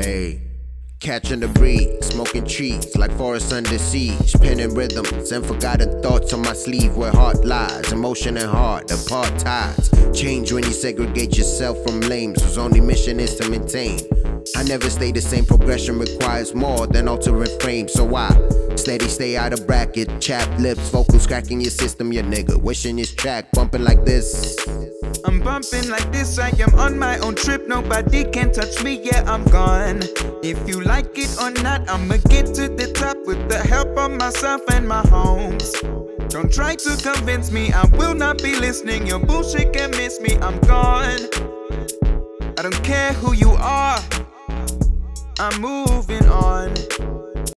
Hey, catching the breeze, smoking trees like forests under siege, penning rhythms and forgotten thoughts on my sleeve where heart lies, emotion and heart, apartheids. Change when you segregate yourself from lames whose only mission is to maintain. I never stay the same, progression requires more than altering frame. So I steady stay out of bracket, chapped lips, vocals cracking your system, your nigga. Wishing this track bumping like this. I'm bumping like this, I am on my own trip. Nobody can touch me, yeah, I'm gone. If you like it or not, I'ma get to the top with the help of myself and my homes. Don't try to convince me, I will not be listening. Your bullshit can miss me, I'm gone. I don't care who you are, I'm moving on.